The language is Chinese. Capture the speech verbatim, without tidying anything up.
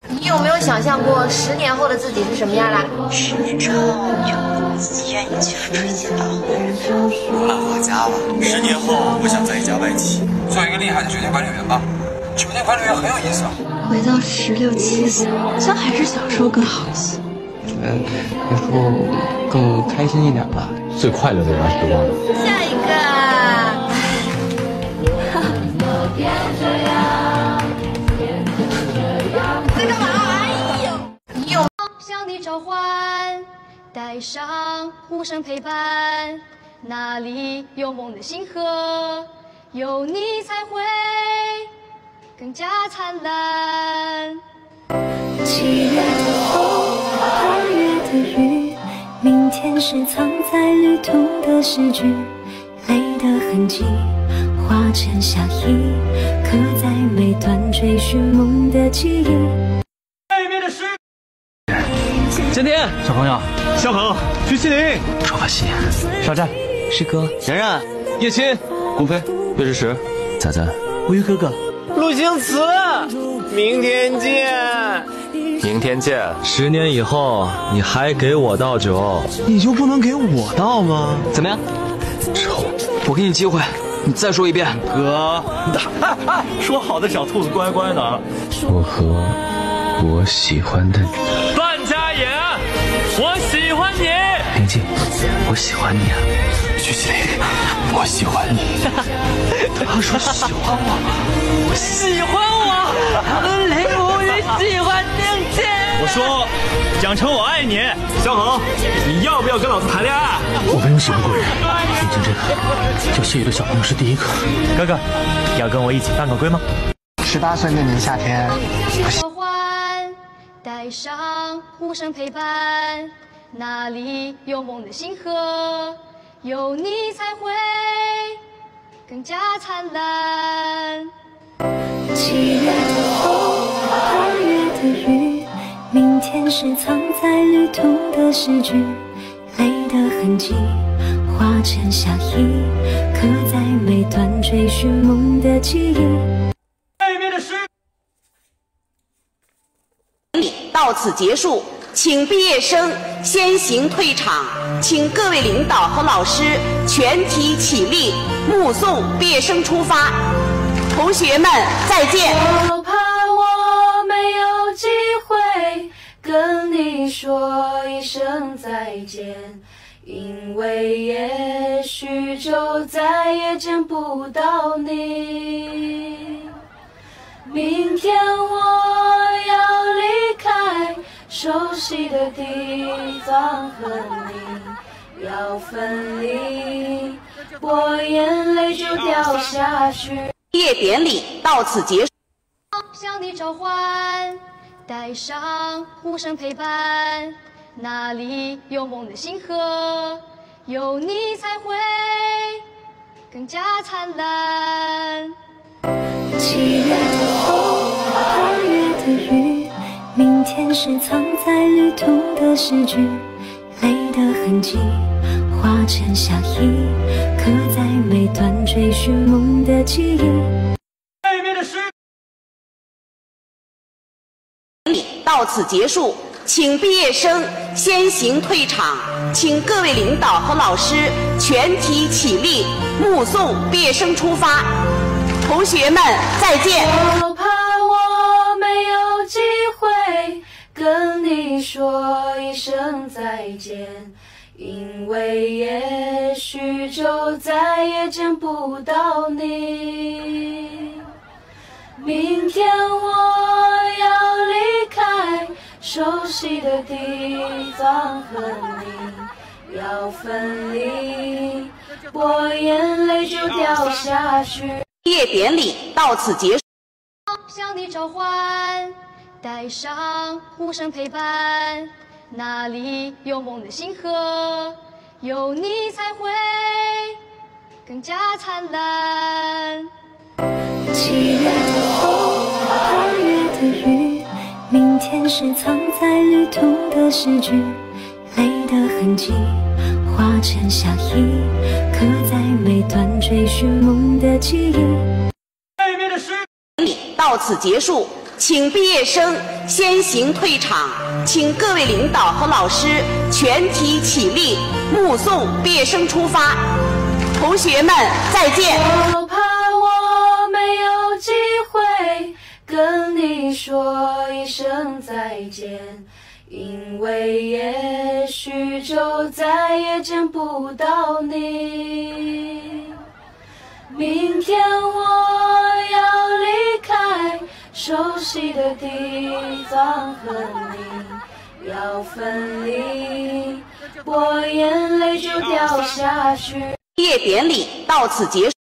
你有没有想象过十年后的自己是什么样的？ 十年之后，有个自己愿意去付出一些保护的人。 回老家吧。十年后，我想在一家外企做一个厉害的酒店管理员吧。酒店管理员很有意思啊。 回到十六七岁，好像还是小时候更好一些。 觉得那时候更开心一点吧， 最快乐的一段时光。 下一个。在干嘛？哎呦！你有向你召唤，带上无声陪伴。哪里有梦的星河，有你才会更加灿烂。 七月的风，八月的雨，明天是藏在旅途的诗句，泪的痕迹化成夏意，刻在每段追寻梦的记忆。 背面的诗， 今天小朋友，萧恒，徐麒麟， 楚可惜， 肖战， 师哥， 然然， 叶青， 顾飞， 岳志石， 仔仔， 吴宇哥哥， 陆星驰，明天见。 明天见。十年以后，你还给我倒酒， 你就不能给我倒吗？ 怎么样？丑！我给你机会，你再说一遍。 哥，说好的小兔子乖乖的。 我和我喜欢的你。 范家眼，我喜欢你。 林静，我喜欢你啊。 徐麒麟，我喜欢你。 他说喜欢我，喜欢我。雷武宇喜欢宁静。 我说，蒋成我爱你。萧恒，你要不要跟老子谈恋爱？ 我没有喜欢过人，毕竟这个叫谢宇的小朋友是第一个。 哥哥，要跟我一起扮个龟吗？ 十八岁那年夏天， 召唤，带上无声陪伴。哪里有梦的星河，有你才会更加灿烂。 七月的风，八月的雨，明天是藏在旅途的诗句，泪的痕迹化成夏意，刻在每段追寻梦的记忆。 背面的诗到此结束，请毕业生先行退场，请各位领导和老师全体起立，目送毕业生出发。同学们再见。 我怕我没有机会跟你说一声再见，因为也许就再也见不到你。明天我要离开熟悉的地方，和你要分离，我眼泪就掉下去。 毕业典礼到此结束。 向你召唤，带上无声陪伴。哪里有梦的星河，有你才会更加灿烂。 七月的风，八月的雨，明天是藏在旅途的诗句，泪的痕迹化成夏意，刻在每段追寻梦的记忆。 背面的诗到此结束，请毕业生先行退场，请各位领导和老师全体起立，目送毕业生出发。同学们再见。 我怕我没有机会跟你说一声再见，因为也许就再也见不到你。明天我要离开熟悉的地方，和你要分离，我眼泪就掉下去。 毕业典礼到此结束。 向你召唤，带上无声陪伴。哪里有梦的星河，有你才会更加灿烂。 七月的风，八月的雨，明天是藏在旅途的诗句，泪的痕迹化成夏意，刻在每段追寻梦的记忆。 背面的诗到此结束， 请毕业生先行退场，请各位领导和老师全体起立，目送毕业生出发。同学们再见。 我怕我没有机会跟你说一声再见，因为也许就再也见不到你。明天我要离开熟悉的地方，和你要分离，我眼泪就掉下去。 毕业典礼到此结束。